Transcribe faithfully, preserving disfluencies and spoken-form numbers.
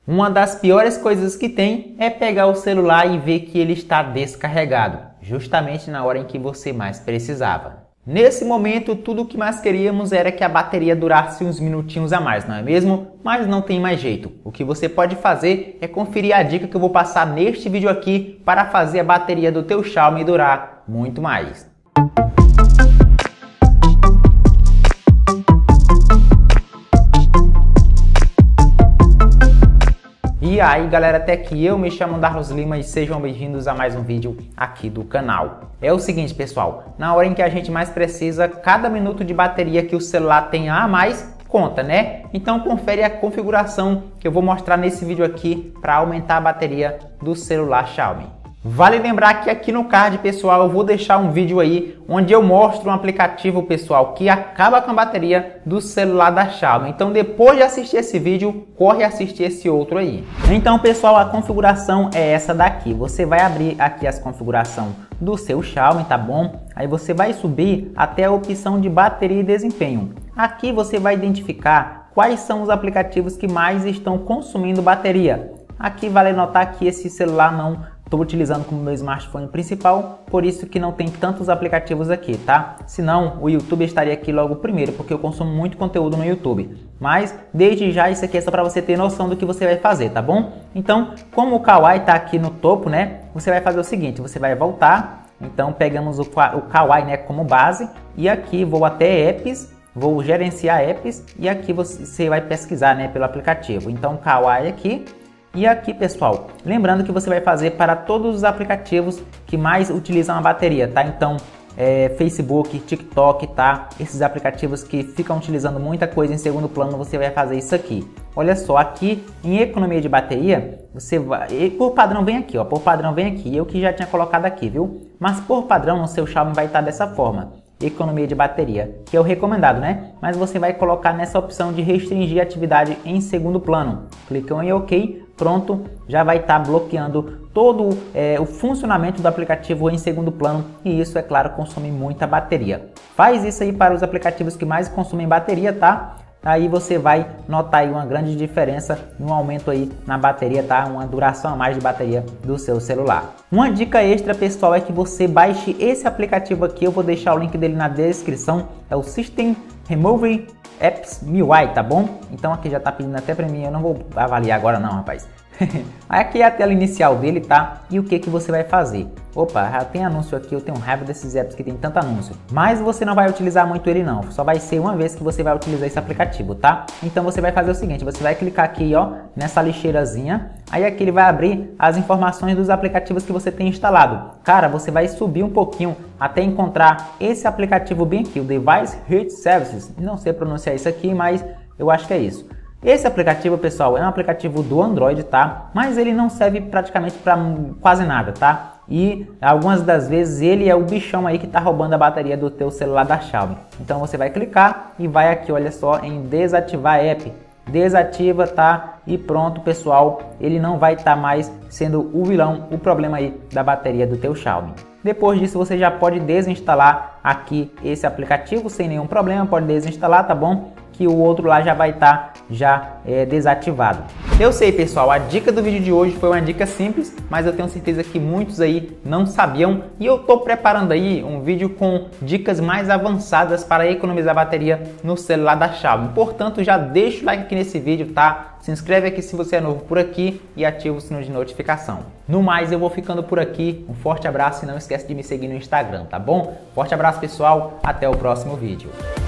Uma das piores coisas que tem é pegar o celular e ver que ele está descarregado, justamente na hora em que você mais precisava. Nesse momento, tudo o que mais queríamos era que a bateria durasse uns minutinhos a mais, não é mesmo? Mas não tem mais jeito. O que você pode fazer é conferir a dica que eu vou passar neste vídeo aqui para fazer a bateria do teu Xiaomi durar muito mais. E aí galera, até que eu me chamo Darlos Lima e sejam bem-vindos a mais um vídeo aqui do canal. É o seguinte pessoal, na hora em que a gente mais precisa, cada minuto de bateria que o celular tem a mais conta, né? Então confere a configuração que eu vou mostrar nesse vídeo aqui para aumentar a bateria do celular Xiaomi. Vale lembrar que aqui no card, pessoal, eu vou deixar um vídeo aí onde eu mostro um aplicativo, pessoal, que acaba com a bateria do celular da Xiaomi. Então, depois de assistir esse vídeo, corre assistir esse outro aí. Então, pessoal, a configuração é essa daqui. Você vai abrir aqui as configurações do seu Xiaomi, tá bom? Aí você vai subir até a opção de bateria e desempenho. Aqui você vai identificar quais são os aplicativos que mais estão consumindo bateria. Aqui vale notar que esse celular não estou utilizando como meu smartphone principal, por isso que não tem tantos aplicativos aqui, tá? Senão o YouTube estaria aqui logo primeiro, porque eu consumo muito conteúdo no YouTube. Mas desde já isso aqui é só para você ter noção do que você vai fazer, tá bom? Então, como o Kawaii está aqui no topo, né? Você vai fazer o seguinte, você vai voltar. Então pegamos o, o Kawaii, né, como base e aqui vou até apps. Vou gerenciar apps e aqui você vai pesquisar, né, pelo aplicativo. Então Kawaii aqui. E aqui, pessoal, lembrando que você vai fazer para todos os aplicativos que mais utilizam a bateria, tá? Então, é, Facebook, TikTok, tá? Esses aplicativos que ficam utilizando muita coisa em segundo plano, você vai fazer isso aqui. Olha só, aqui em economia de bateria, você vai... Por padrão vem aqui, ó. Por padrão vem aqui. Eu que já tinha colocado aqui, viu? Mas por padrão no seu Xiaomi vai estar dessa forma. Economia de bateria, que é o recomendado, né? Mas você vai colocar nessa opção de restringir a atividade em segundo plano. Clicam em OK, pronto, já vai estar bloqueando todo é, o funcionamento do aplicativo em segundo plano e isso, é claro, consome muita bateria. Faz isso aí para os aplicativos que mais consomem bateria, tá? Aí você vai notar aí uma grande diferença no aumento aí na bateria, tá? Uma duração a mais de bateria do seu celular. Uma dica extra, pessoal, é que você baixe esse aplicativo aqui. Eu vou deixar o link dele na descrição. É o System Remove Apps M I U I, tá bom? Então aqui já tá pedindo até para mim. Eu não vou avaliar agora não, rapaz. Aqui é a tela inicial dele, tá? E o que que você vai fazer? Opa, já tem anúncio aqui, eu tenho raiva desses apps que tem tanto anúncio. Mas você não vai utilizar muito ele não, só vai ser uma vez que você vai utilizar esse aplicativo, tá? Então você vai fazer o seguinte, você vai clicar aqui, ó, nessa lixeirazinha. Aí aqui ele vai abrir as informações dos aplicativos que você tem instalado. Cara, você vai subir um pouquinho até encontrar esse aplicativo bem aqui, o Device Health Services. Não sei pronunciar isso aqui, mas eu acho que é isso. Esse aplicativo, pessoal, é um aplicativo do Android, tá? Mas ele não serve praticamente para quase nada, tá? E algumas das vezes ele é o bichão aí que tá roubando a bateria do teu celular da Xiaomi. Então você vai clicar e vai aqui, olha só, em desativar app. Desativa, tá? E pronto, pessoal, ele não vai estar tá mais sendo o vilão, o problema aí da bateria do teu Xiaomi. Depois disso você já pode desinstalar aqui esse aplicativo sem nenhum problema, pode desinstalar, tá bom? Que o outro lá já vai estar tá, já é, desativado. Eu sei, pessoal, a dica do vídeo de hoje foi uma dica simples, mas eu tenho certeza que muitos aí não sabiam e eu tô preparando aí um vídeo com dicas mais avançadas para economizar bateria no celular da Xiaomi. Portanto, já deixa o like aqui nesse vídeo, tá? Se inscreve aqui se você é novo por aqui e ativa o sino de notificação. No mais, eu vou ficando por aqui. Um forte abraço e não esquece de me seguir no Instagram, tá bom? Forte abraço, pessoal. Até o próximo vídeo.